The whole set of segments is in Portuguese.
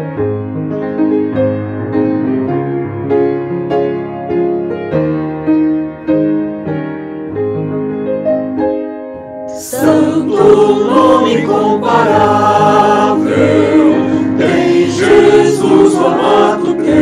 Santo nome incomparável, tem Jesus, o amado teu.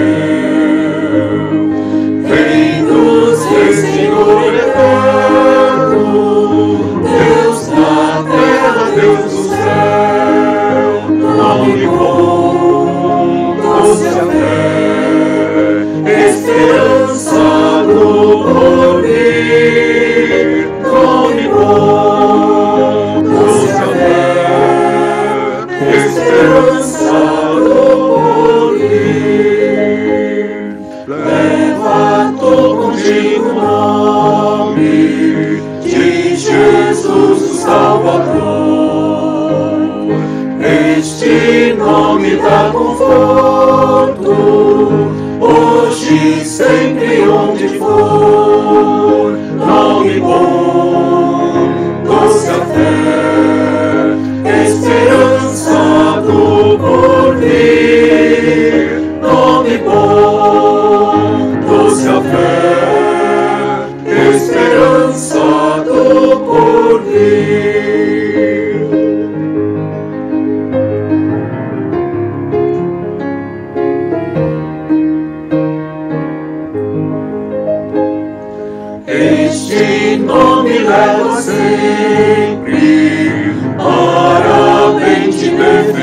Rei dos reis, Senhor eterno, Deus da terra, Deus do céu. Nome bom, doce a fé, esperança no porvir. Nome bom, doce a fé, esperança no porvir. Leva tu contigo o nome de Jesus, o Salvador. Este nome dá conforto, hoje, sempre, onde for. Nome bom, doce a fé, esperança do porvir. Nome bom, doce a fé, esperança do porvir. Este nome leva sempre para bem te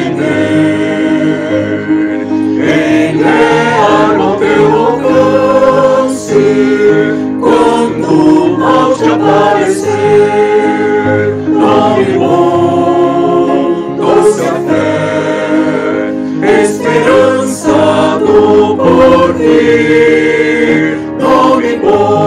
defender, em guerra ao teu alcance, quando o mal te aparecer. Nome bom, doce a fé, esperança do porvir. Nome bom,